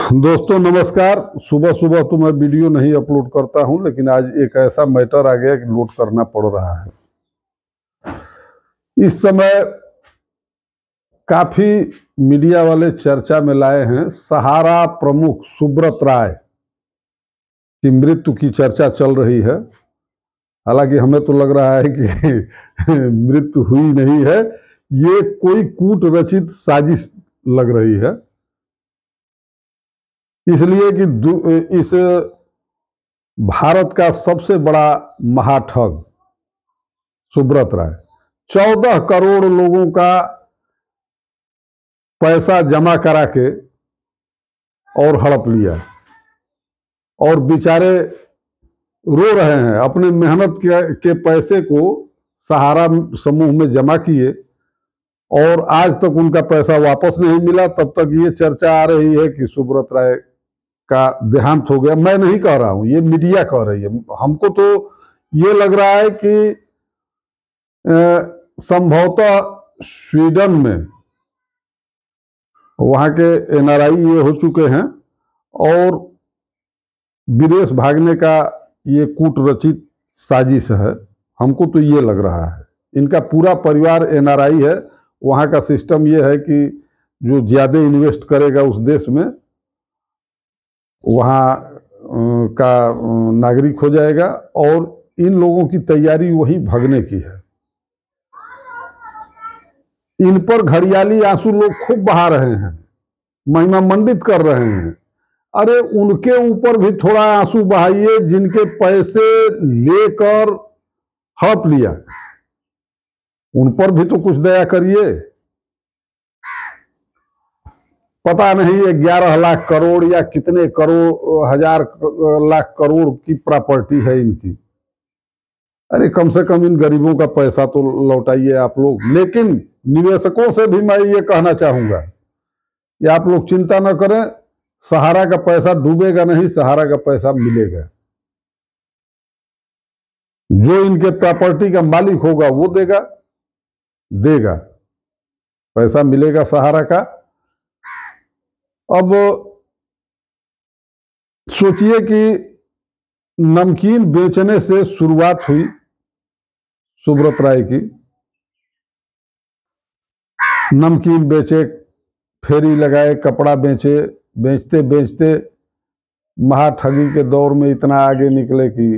दोस्तों नमस्कार। सुबह सुबह तो मैं वीडियो नहीं अपलोड करता हूं, लेकिन आज एक ऐसा मैटर आ गया कि लोड करना पड़ रहा है। इस समय काफी मीडिया वाले चर्चा में लाए हैं सहारा प्रमुख सुब्रत राय की मृत्यु की चर्चा चल रही है। हालांकि हमें तो लग रहा है कि मृत्यु हुई नहीं है, ये कोई कूट रचित साजिश लग रही है। इसलिए कि इस भारत का सबसे बड़ा महाठग सुब्रत राय 14 करोड़ लोगों का पैसा जमा करा के और हड़प लिया, और बेचारे रो रहे हैं। अपने मेहनत के पैसे को सहारा समूह में जमा किए और आज तक उनका पैसा वापस नहीं मिला। तब तक ये चर्चा आ रही है कि सुब्रत राय का देहांत हो गया। मैं नहीं कह रहा हूं, ये मीडिया कह रही है। हमको तो ये लग रहा है कि संभवतः स्वीडन में वहां के एनआरआई ये हो चुके हैं और विदेश भागने का ये कूट रचित साजिश है। हमको तो ये लग रहा है। इनका पूरा परिवार एनआरआई है। वहां का सिस्टम ये है कि जो ज्यादा इन्वेस्ट करेगा उस देश में वहां का नागरिक हो जाएगा, और इन लोगों की तैयारी वही भगने की है। इन पर घड़ियाली आंसू लोग खूब बहा रहे हैं, महिमा मंडित कर रहे हैं। अरे उनके ऊपर भी थोड़ा आंसू बहाइए जिनके पैसे लेकर हड़प लिया, उन पर भी तो कुछ दया करिए। पता नहीं 11 लाख करोड़ या कितने करोड़ हजार लाख करोड़ की प्रॉपर्टी है इनकी। अरे कम से कम इन गरीबों का पैसा तो लौटाइए आप लोग। लेकिन निवेशकों से भी मैं ये कहना चाहूंगा कि आप लोग चिंता न करें, सहारा का पैसा डूबेगा नहीं, सहारा का पैसा मिलेगा। जो इनके प्रॉपर्टी का मालिक होगा वो देगा पैसा मिलेगा सहारा का। अब सोचिए कि नमकीन बेचने से शुरुआत हुई सुब्रत राय की। नमकीन बेचे, फेरी लगाए, कपड़ा बेचे, बेचते बेचते महाठगी के दौर में इतना आगे निकले कि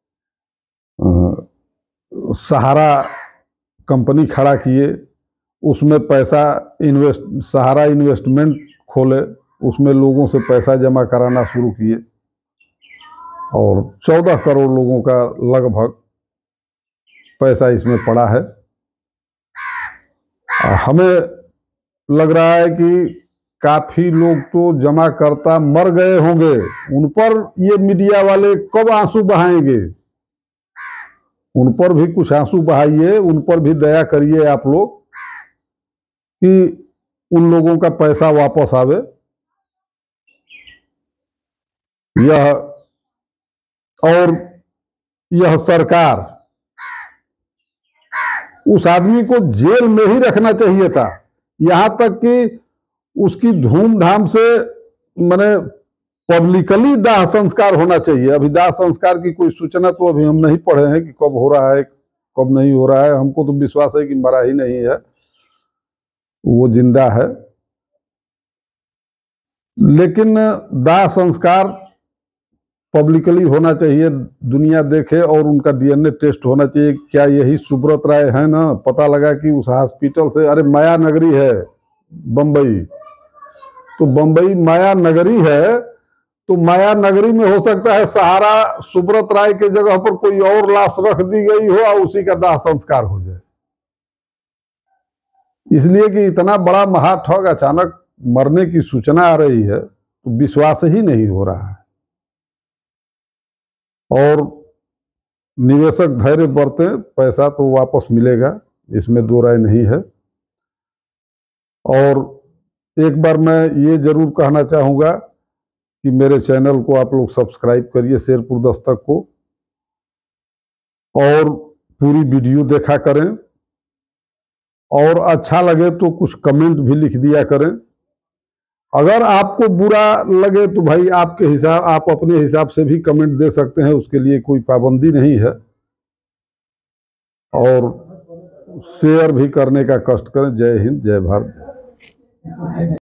सहारा कंपनी खड़ा किए, उसमें पैसा सहारा इन्वेस्टमेंट खोले, उसमें लोगों से पैसा जमा कराना शुरू किए और 14 करोड़ लोगों का लगभग पैसा इसमें पड़ा है। हमें लग रहा है कि काफी लोग तो जमा करता मर गए होंगे। उन पर ये मीडिया वाले कब आंसू बहाएंगे? उन पर भी कुछ आंसू बहाइए, उन पर भी दया करिए आप लोग कि उन लोगों का पैसा वापस आवे। यह सरकार उस आदमी को जेल में ही रखना चाहिए था। यहां तक कि उसकी धूमधाम से माने पब्लिकली दाह संस्कार होना चाहिए। अभी दाह संस्कार की कोई सूचना तो अभी हम नहीं पढ़े हैं कि कब हो रहा है कब नहीं हो रहा है। हमको तो विश्वास है कि मरा ही नहीं है, वो जिंदा है। लेकिन दाह संस्कार पब्लिकली होना चाहिए, दुनिया देखे, और उनका डीएनए टेस्ट होना चाहिए। क्या यही सुब्रत राय है ना? पता लगा कि उस हॉस्पिटल से, अरे माया नगरी है बंबई, तो बंबई माया नगरी है, तो माया नगरी में हो सकता है सहारा सुब्रत राय के जगह पर कोई और लाश रख दी गई हो और उसी का दाह संस्कार हो जाए। इसलिए कि इतना बड़ा महाठग अचानक मरने की सूचना आ रही है तो विश्वास ही नहीं हो रहा है। और निवेशक धैर्य बरते, पैसा तो वापस मिलेगा, इसमें दो राय नहीं है। और एक बार मैं ये जरूर कहना चाहूंगा कि मेरे चैनल को आप लोग सब्सक्राइब करिए, शेरपुर दस्तक को, और पूरी वीडियो देखा करें, और अच्छा लगे तो कुछ कमेंट भी लिख दिया करें। अगर आपको बुरा लगे तो भाई आप अपने हिसाब से भी कमेंट दे सकते हैं, उसके लिए कोई पाबंदी नहीं है। और शेयर भी करने का कष्ट करें। जय हिंद, जय भारत।